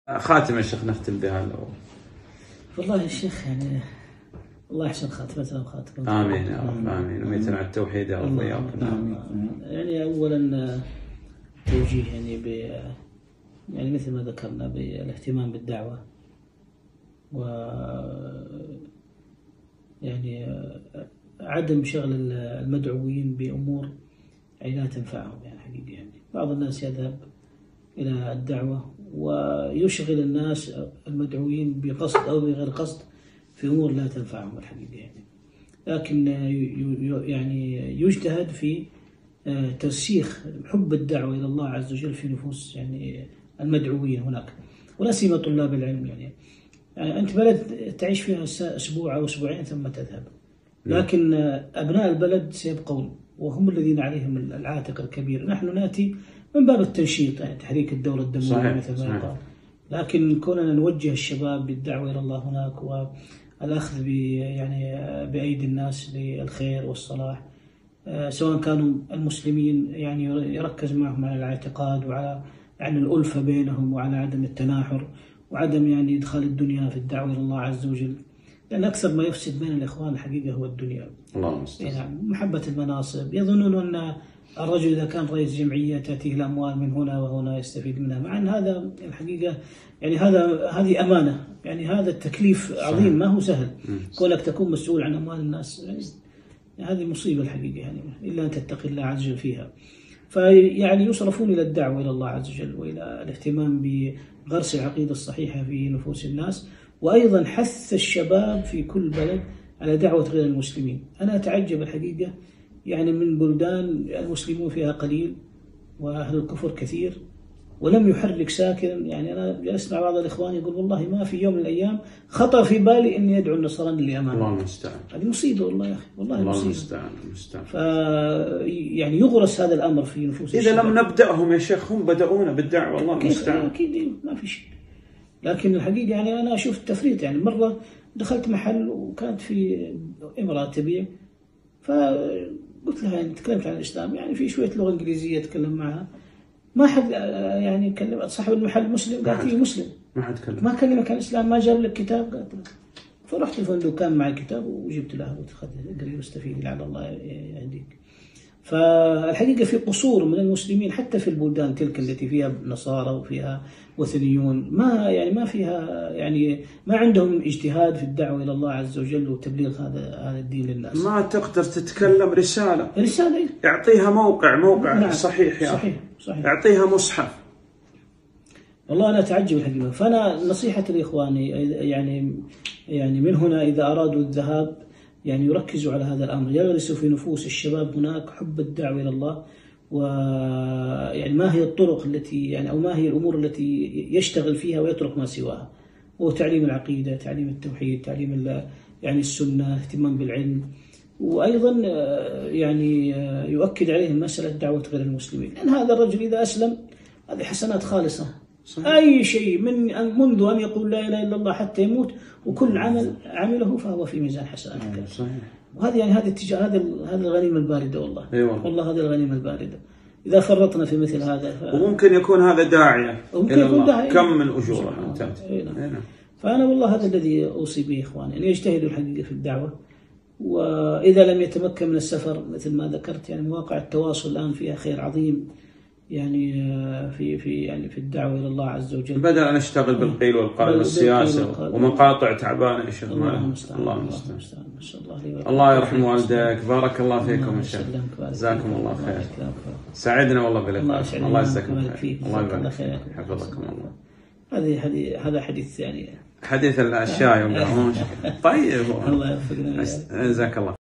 خاتم يا شيخ نختم بها لو. والله يا شيخ يعني الله يحسن خاتمتنا وخاتمكم. امين يا رب، امين، وميتنا على التوحيد يا رب وياكم. يعني اولا توجيه يعني مثل ما ذكرنا بالاهتمام بالدعوه، و يعني عدم شغل المدعوين بامور يعني لا تنفعهم. يعني حقيقه يعني بعض الناس يذهب الى الدعوه ويشغل الناس المدعوين بقصد او بغير قصد في امور لا تنفعهم الحقيقه يعني. لكن يعني يجتهد في ترسيخ حب الدعوه الى الله عز وجل في نفوس يعني المدعوين هناك، ولا سيما طلاب العلم. يعني انت بلد تعيش فيها اسبوع او اسبوعين ثم تذهب، لكن ابناء البلد سيبقون وهم الذين عليهم العاتق الكبير. نحن ناتي من باب التنشيط، يعني تحريك الدورة الدموية مثل ما يقال، لكن كوننا نوجه الشباب بالدعوة إلى الله هناك والأخذ يعني بأيدي الناس للخير والصلاح، سواء كانوا المسلمين يعني يركز معهم على الاعتقاد وعلى يعني الألفة بينهم وعلى عدم التناحر وعدم يعني إدخال الدنيا في الدعوة إلى الله عز وجل، لأن أكثر ما يفسد بين الإخوان الحقيقة هو الدنيا. الله المستعان. يعني محبة المناصب، يظنون أن الرجل إذا كان رئيس جمعية تأتيه الأموال من هنا وهنا يستفيد منها، مع أن هذا الحقيقة يعني هذه أمانة، يعني هذا التكليف عظيم ما هو سهل. كونك تكون مسؤول عن أموال الناس يعني هذه مصيبة الحقيقة، يعني إلا أن تتقي الله عز وجل فيها. فيعني يصرفون إلى الدعوة إلى الله عز وجل وإلى الاهتمام بغرس العقيدة الصحيحة في نفوس الناس، وأيضا حث الشباب في كل بلد على دعوة غير المسلمين. أنا أتعجب الحقيقة يعني من بلدان المسلمون فيها قليل وأهل الكفر كثير ولم يحرك ساكنا. يعني أنا جلست مع بعض الإخوان يقول والله ما في يوم من الأيام خطر في بالي إني أدعو النصراني لأمانة. الله المستعان. هذه مصيبة والله يا أخي، والله الله مصيبة. المستعان. يعني يغرس هذا الأمر في نفوس إذا الشباب. لم نبدأهم يا شيخ هم بدأونا بالدعوة. الله المستعان. أكيد ما في شيء، لكن الحقيقة يعني أنا أشوف التفريط. يعني مرة دخلت محل وكانت في امرأة تبيع، فقلت لها يعني تكلمت عن الإسلام، يعني في شوية لغة إنجليزية أتكلم معها، ما حد يعني كلم صاحب المحل مسلم، قالت لي مسلم، ما حد كلم، ما كلمك عن الإسلام، ما جاب لك كتاب؟ قالت له. فرحت الفندق كان معي كتاب وجبت لها قلت اقري واستفيدي لعل الله يهديك. فالحقيقة في قصور من المسلمين حتى في البلدان تلك التي فيها نصارى وفيها وثنيون، ما فيها يعني ما عندهم اجتهاد في الدعوة إلى الله عز وجل وتبليغ هذا الدين للناس. ما تقدر تتكلم رسالة يعطيها موقع نعم. صحيح يا صحيح. يعطيها مصحف. والله أنا أتعجب الحقيقة. فأنا نصيحتي لإخواني يعني من هنا إذا أرادوا الذهاب يعني يركزوا على هذا الأمر، يغرسوا في نفوس الشباب هناك حب الدعوة إلى الله، ويعني ما هي الطرق التي يعني أو ما هي الأمور التي يشتغل فيها ويترك ما سواها، هو تعليم العقيدة، تعليم التوحيد، تعليم يعني السنة، اهتمام بالعلم، وأيضا يعني يؤكد عليهم مسألة دعوة غير المسلمين، لأن هذا الرجل إذا أسلم هذه حسنات خالصة. صحيح. أي شيء منذ أن يقول لا إله إلا الله حتى يموت، وكل عمل عمله فهو في ميزان حسناته. صحيح. وهذه يعني هذه الغنيمة الباردة والله. أيوة. والله هذه الغنيمة الباردة إذا فرطنا في مثل هذا وممكن يكون هذا داعية إلى الله. كم من أجورها تأتي. فأنا والله هذا الذي أوصي به إخواني، أن يجتهدوا الحقيقة في الدعوة، وإذا لم يتمكن من السفر مثل ما ذكرت يعني مواقع التواصل الآن فيها خير عظيم، يعني في الدعوة إلى الله عز وجل، بدل أن نشتغل بالقيل والقال والسياسة ومقاطع تعبانة يا شيخ. الله المستعان. الله يرحم والديك، بارك الله فيكم يا شيخ، جزاكم الله خير. سعدنا والله بلقائكم، الله يجزاكم خير، الله يبارك فيك، حفظكم الله. هذا حديث يعني حديث الأشياء يوم. طيب الله يوفقنا. جزاك الله.